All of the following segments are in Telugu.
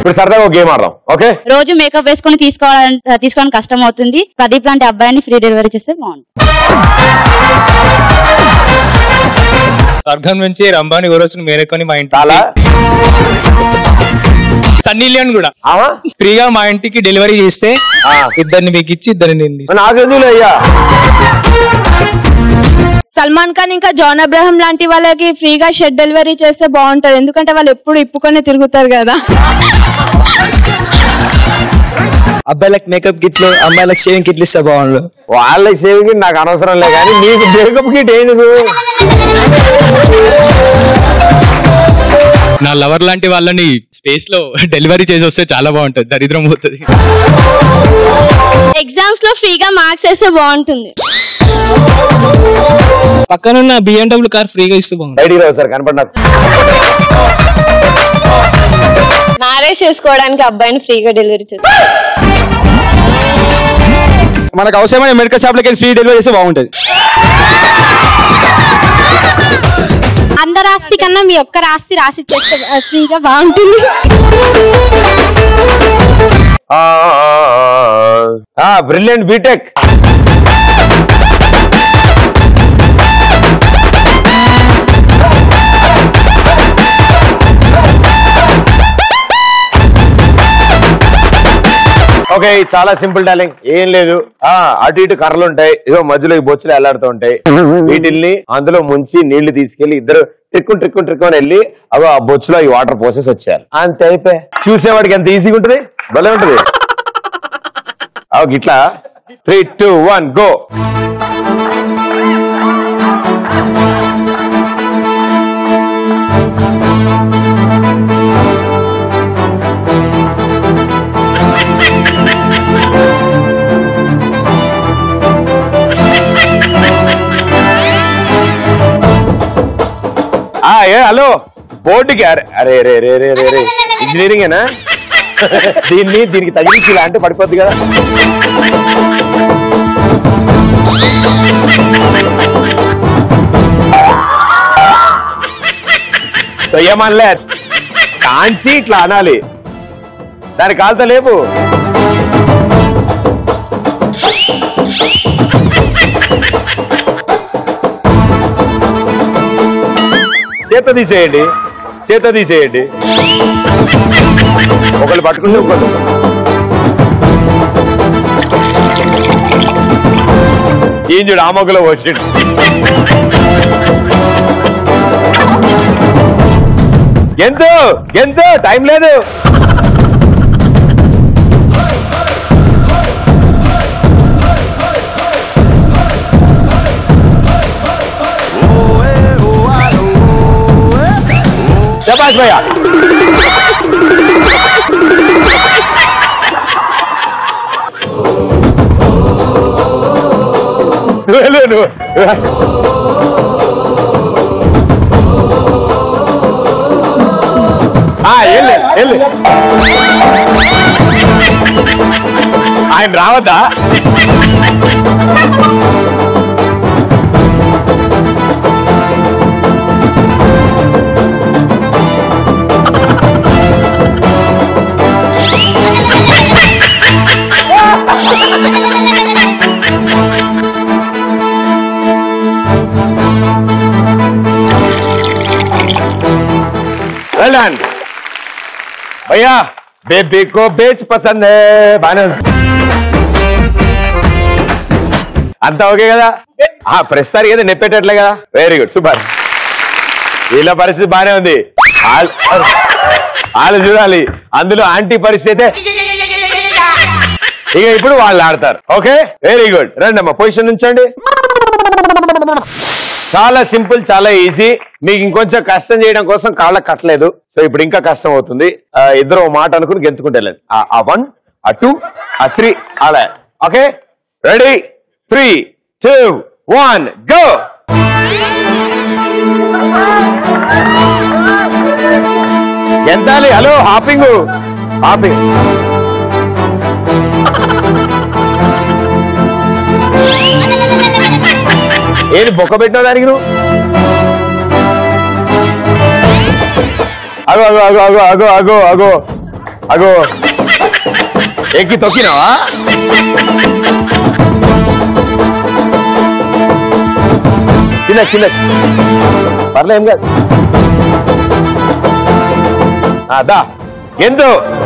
ఇప్పుడు సరదాగా ఒక గేమ్ ఆడదాం. ఓకే, రోజు మేకప్ వేసుకొని తీసుకోవడానికి కష్టం అవుతుంది. ప్రదీప్ లాంటి అబ్బాయిని ఫ్రీ డెలివరీ చేస్తే బాగుంటుంది. స్వర్గం నుంచి రంభాని ఓరోసుని మేరేకొని మా ఇంటి సన్నీ లియోన్ కూడా ఫ్రీగా మా ఇంటికి డెలివరీ చేస్తే ఇద్దరిని మీకు ఇచ్చి ఇద్దరిని అయ్యా. సల్మాన్ ఖాన్ ఇంకా జాన్ అబ్రహం లాంటి వాళ్ళకి ఫ్రీగా షెడ్ డెలివరీ చేస్తే బాగుంటది. ఎందుకంటే వాళ్ళు ఎప్పుడు ఇప్పుకొని తిరుగుతారు కదా. అబ్బాయిలకు మేకప్ కిట్లు, అమ్మాయిలకు షేవింగ్ కిట్లు ఇస్తే బాగుండు. వాళ్ళకి షేవింగ్ కిట్ నాకు అనవసరం లే, కానీ నీకు మేకప్ కిట్ ఏంటి? నా లవర్ లాంటి వాళ్ళని స్పేస్ లో డెలివరీ చేసి వస్తే చాలా బాగుంటది. దరిద్రం పోతుంది. ఎగ్జామ్స్ లో ఫ్రీగా మార్క్స్ వేస్తే బాగుంటుంది. పక్కనున్న BMW కార్ ఫ్రీగా ఇస్తే బాగుంటుంది. కనపడినా మ్యారేజ్ చేసుకోవడానికి అబ్బాయిని ఫ్రీగా డెలివరీ చేస్తారు. మనకు అవసరమైన మెడికల్ షాప్ లకి ఫ్రీ డెలివరీ చేస్తే బాగుంటది. అందరి ఆస్తి కన్నా మీ ఒక్క ఆస్తి రాసి చేస్తే ఫ్రీగా బాగుంటుంది. Brilliant BTech. ఓకే, చాలా సింపుల్ డార్లింగ్. ఏం లేదు, అటు ఇటు కర్రలు ఉంటాయి, ఇదో మధ్యలో ఈ బొచ్చులు ఎలాడుతూ ఉంటాయి. వీటిల్ని అందులో ముంచి నీళ్లు తీసుకెళ్లి ఇద్దరు ట్రిక్కుని వెళ్ళి అగో ఆ బొచ్చులో ఈ వాటర్ పోసేసి వచ్చారు. అంతే అయిపోయి. చూసేవాడికి ఎంత ఈజీగా ఉంటుంది, భలే ఉంటుంది. ఇట్లా 3, 2, 1 గో. హలో, బోర్డుకి అరే రే రే రే రే రే ఇంజనీరింగ్ ఏనా? దీనికి తగిలించి ఇలా అంటే పడిపోద్ది కదా. తొయ్యమనలే, కాంచి ఇట్లా అనాలి. దాని కాలుతో లేపు. చేత తీసేయండి. ఒకళ్ళు పట్టుకుంటే ఒకళ్ళు. ఏం చూడు, ఆ మొగ్గలో వచ్చిండు. ఎంతో టైం లేదు. శభాష్ భయ్యా. ఆయన రావద్దా? భయ్యా బేబీ కో బేచ్ పసంద్ బానే అంతా ఓకే కదా? ప్రస్తుతానికి కదా నెప్పేటట్లే కదా. Very good, super. వీళ్ళ పరిస్థితి బానే ఉంది. వాళ్ళు చూడాలి. అందులో ఆంటీ పరిస్థితి ఇక ఇప్పుడు వాళ్ళు ఆడతారు. Okay, very good. రండి అమ్మా, పొజిషన్ ఉంచండి. చాలా సింపుల్, చాలా ఈజీ. మీకు ఇంకొంచెం కష్టం చేయడం కోసం కాళ్ళకి కట్టలేదు. సో ఇప్పుడు ఇంకా కష్టం అవుతుంది. ఇద్దరు మాట అనుకుని గెంతుకుంటే వెళ్ళండి. ఆ 1, ఆ 2, ఆ 3 అలా. Okay, ready? 3, 2, 1 గో. గెంతాలి. Hello, hopping. ఏది బొక్క పెట్టినావు దానికి నువ్వు? అగో అగో అగో అగో అగో అగో అగో ఎక్కి తొక్కినావా? కింద కింద పర్లేం కాదు. దా ఎందు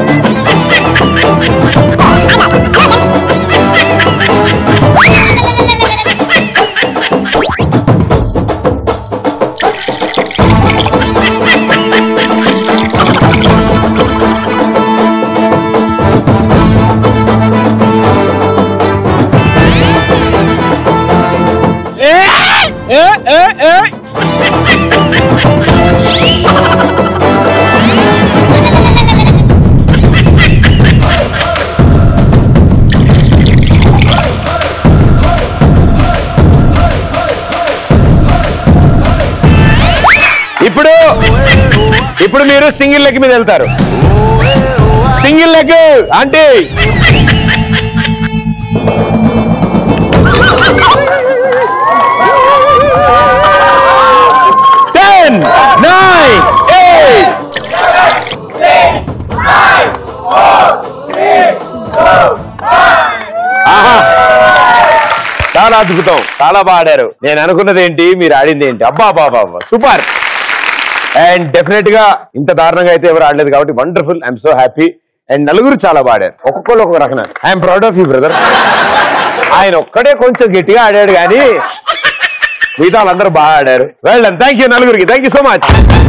ఇప్పుడు మీరు సింగిల్ లెగ్ మీద వెళ్తారు. సింగిల్ లెగ్ అంటే టెన్ నైన్ ఎయిట్ చాలా అద్భుతం, చాలా బాగా ఆడారు. నేను అనుకున్నది ఏంటి, మీరు ఆడింది ఏంటి? అబ్బా బాబా సూపర్. అండ్ డెఫినెట్ గా ఇంత దారుణంగా అయితే ఎవరు ఆడలేదు కాబట్టి wonderful. I'm so happy. And నలుగురు చాలా బాడారు, ఒక్కొక్కరు ఒక్కొక్క రకమైన. I'm proud of you brother. ఆయన ఒక్కడే కొంచెం గట్టిగా ఆడాడు కానీ మిగతా వాళ్ళందరూ బాగా ఆడారు. Well done. థ్యాంక్ యూ నలుగురికి. Thank you so much.